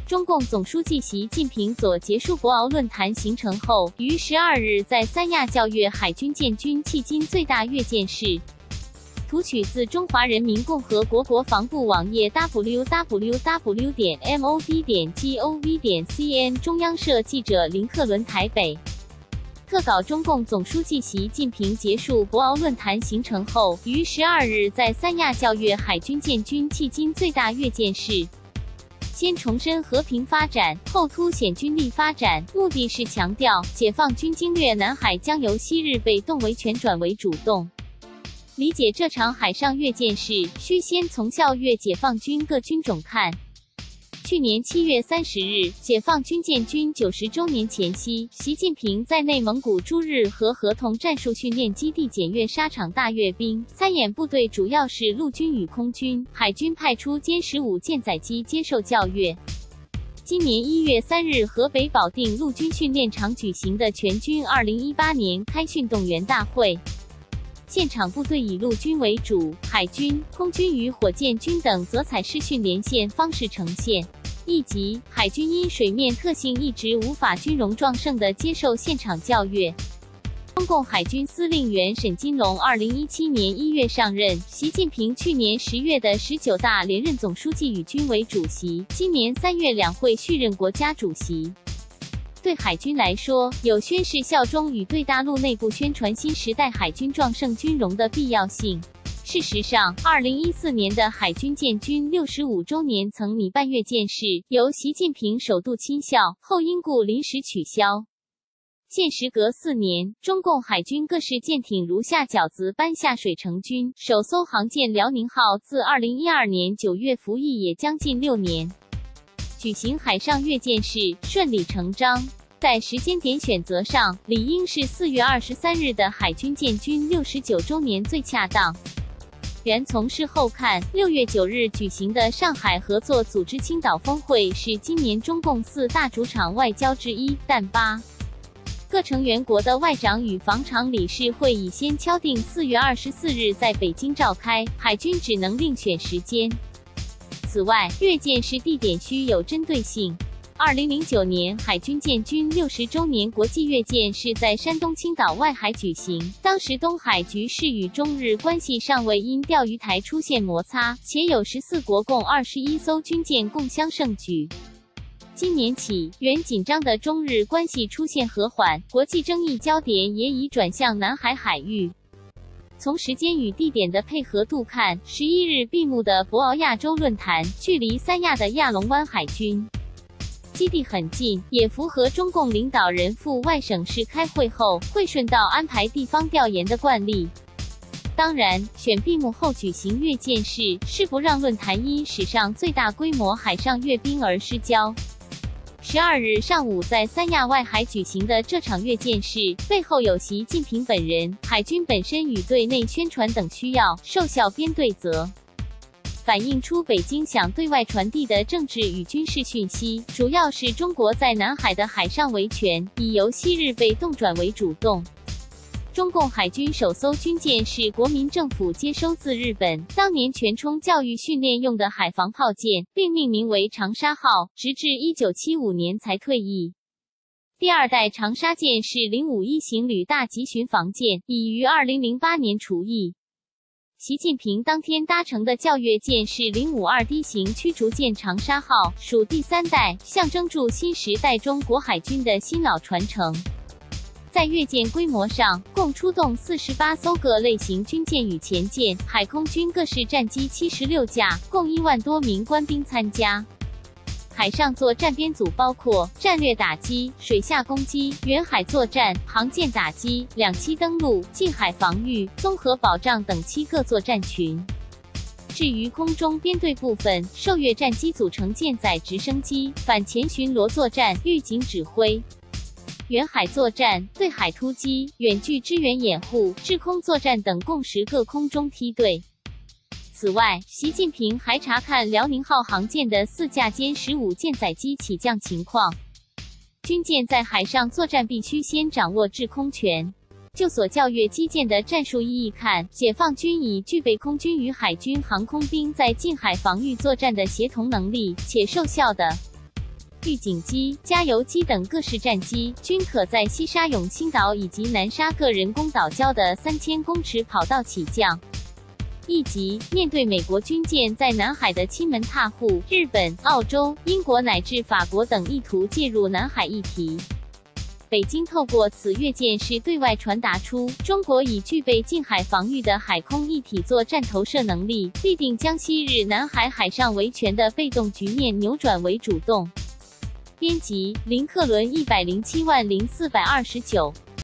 中共总书记习近平所结束博鳌论坛行程后，于12日在三亚校阅海军建军迄今最大阅舰式。图取自中华人民共和国国防部网页 www.mod.gov.cn 中央社记者林克伦台北。特稿：中共总书记习近平结束博鳌论坛行程后，于12日在三亚校阅海军建军迄今最大阅舰式。先重申和平发展，后凸显军力发展，目的是强调解放军经略南海将由昔日被动为全转为主动。理解这场海上阅舰式，需先从校阅解放军各军种看。去年7月30日，解放军建军90周年前夕，习近平在内蒙古朱日和合同战术训练基地检阅沙场大阅兵，参演部队主要是陆军与空军，海军派出歼15舰载机接受校阅。今年1月3日，河北保定陆军训练场举行的全军2018年开训动员大会。现场部队以陆军为主，海军、空军与火箭军等则采视讯连线方式呈现。一级海军因水面特性一直无法军容壮盛地接受现场校阅。中共海军司令员沈金龙2017年1月上任，习近平去年10月的19大连任总书记与军委主席，今年3月两会续任国家主席。对海军来说，有宣誓效忠与对大陆内部宣传新时代海军壮盛军容的必要性。事实上，2014年的海军建军65周年曾拟办阅舰式，由习近平首度亲校，后因故临时取消。现时隔4年，中共海军各式舰艇如下饺子般下水成军，首艘航舰辽宁号自2012年9月服役也将近6年。举行海上阅舰式顺理成章，在时间点选择上，理应是4月23日的海军建军69周年最恰当。然从事后看，6月9日举行的上海合作组织青岛峰会是今年中共4大主场外交之一，但8各成员国的外长与防长理事会已先敲定4月24日在北京召开，海军只能另选时间。此外，阅舰式地点需有针对性。2009年海军建军60周年国际阅舰是在山东青岛外海举行，当时东海局势与中日关系尚未因钓鱼台出现摩擦，且有14国共21艘军舰共襄盛举。今年起，原紧张的中日关系出现和缓，国际争议焦点也已转向南海海域。从时间与地点的配合度看，11日闭幕的博鳌亚洲论坛，距离三亚的亚龙湾海军基地很近，也符合中共领导人赴外省市开会后会顺道安排地方调研的惯例。当然，选闭幕后举行阅舰式，是不让论坛因史上最大规模海上阅兵而失焦。12日上午在三亚外海举行的这场阅舰式，背后有习近平本人、海军本身与对内宣传等需要，受校编对责。反映出北京想对外传递的政治与军事讯息，主要是中国在南海的海上维权，已由昔日被动转为主动。中共海军首艘军舰是国民政府接收自日本，当年全冲教育训练用的海防炮舰，并命名为长沙号，直至1975年才退役。第二代长沙舰是051型旅大级巡防舰，已于2008年除役。习近平当天搭乘的校阅舰是052D 型驱逐舰长沙号，属第3代，象征住新时代中国海军的新老传承。在阅舰规模上，共出动48艘各类型军舰与前舰，海空军各式战机76架，共1万多名官兵参加。海上作战编组包括战略打击、水下攻击、远海作战、航舰打击、两栖登陆、近海防御、综合保障等7个作战群。至于空中编队部分，受阅战机组成舰载直升机、反潜巡逻作战、预警指挥。远海作战、对海突击、远距支援掩护、制空作战等共10个空中梯队。此外，习近平还查看辽宁号航舰的4架歼15舰载机起降情况。军舰在海上作战必须先掌握制空权。就所校阅机舰的战术意义看，解放军已具备空军与海军航空兵在近海防御作战的协同能力，且受效的预警机、加油机等各式战机，均可在西沙永兴岛以及南沙各人工岛礁的3000公尺跑道起降。一级，面对美国军舰在南海的亲门踏户，日本、澳洲、英国乃至法国等意图介入南海议题。北京透过此越舰是对外传达出，中国已具备近海防御的海空一体作战投射能力，必定将昔日南海海上维权的被动局面扭转为主动。编辑：林克伦1070429。